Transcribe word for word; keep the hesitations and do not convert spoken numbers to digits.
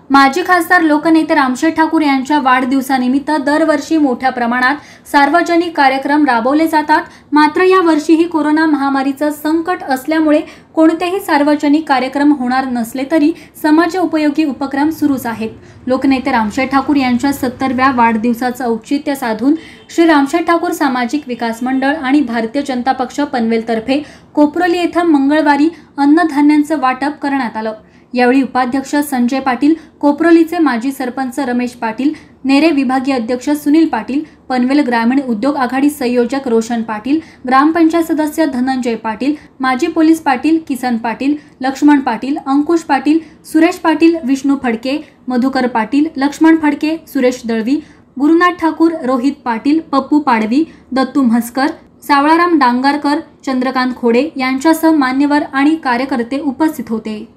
माजी खासदार लोकनेते रामशेठ ठाकूर यांच्या वाढदिवसानिमित्त दरवर्षी मोठ्या प्रमाणात सार्वजनिक कार्यक्रम राबवले जातात। मात्र या वर्षीही कोरोना महामारीचं संकट असल्यामुळे कोणतेही सार्वजनिक कार्यक्रम होणार नसले तरी समाज उपयोगी उपक्रम सुरूच आहेत। लोकनेते रामशेठ ठाकूर यांच्या सत्तरव्या वाढदिवसाचं औचित्य साधून श्री रामशेठ ठाकूर सामाजिक विकास मंडळ आणि भारतीय जनता पक्ष पनवेल तर्फे कोपरोली येथे मंगळवारी अन्नधान्यांचं वाटप करण्यात आलं। यावेळी उपाध्यक्ष संजय पाटील, कोपरोलीचे माजी सरपंच रमेश पाटील, नेरे विभागीय अध्यक्ष सुनील पाटील, पनवेल ग्रामीण उद्योग आघाडी संयोजक रोशन पाटील, ग्रामपंचायत सदस्य धनंजय पाटील, माजी पोलीस पाटील किसन पाटील, लक्ष्मण पाटील, अंकुश पाटील, सुरेश पाटील, विष्णू फडके, मधुकर पाटील, लक्ष्मण फडके, सुरेश दळवी, गुरुनाथ ठाकूर, रोहित पाटील, पप्पू पाडवी, दत्तू म्हसकर, सावळाराम डांगारकर, चंद्रकांत खोडे यांच्यासह मान्यवर आणि कार्यकर्ते उपस्थित होते।